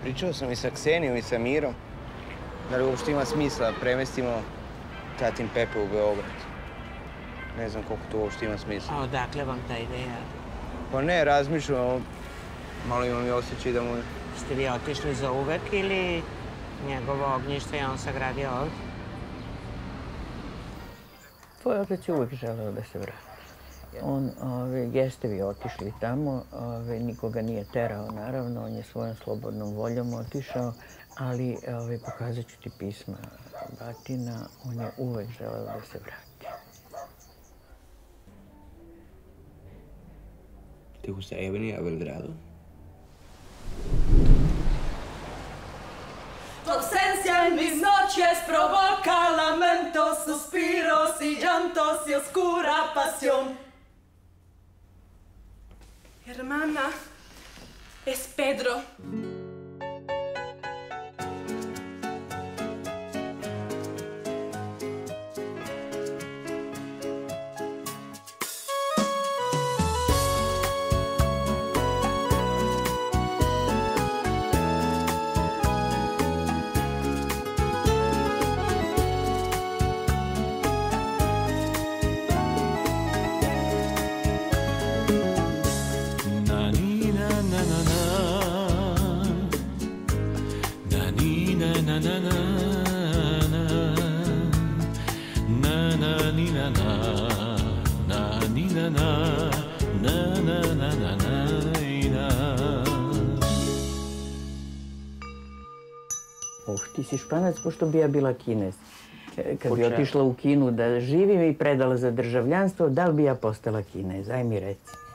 Pričao sam i sa Ksenijom i sa Mirom. Da li uopšte ima smisla da premestimo tatin Pepe u Beograd? Ne znam koliko to uopšte ima smisla. A odakle vam ta ideja? Pa ne, razmišljam, malo imam i osjećaj da mu... Ste vi otišli za uvek ili njegovo ognjište je on sagradio ovdje? Tvoj otac je uvek želeo da se vrati. On, jeste vi otišli tamo, nikoga nije terao, naravno, on je svojom slobodnom voljom otišao, ali pokazat ću ti pisma batina, on je uvek želeo da se vrati. ¿Te gustaría venir a Belgrado? Tu ausencia en mis noches provoca lamentos, suspiros y llantos y oscura pasión. Hermana, es Pedro. Ti si Španac, pošto bi ja bila Kinez. Kad bi otišla u Kinu da živim i predala za državljanstvo, da li bi ja postala Kinez? Aj mi reci.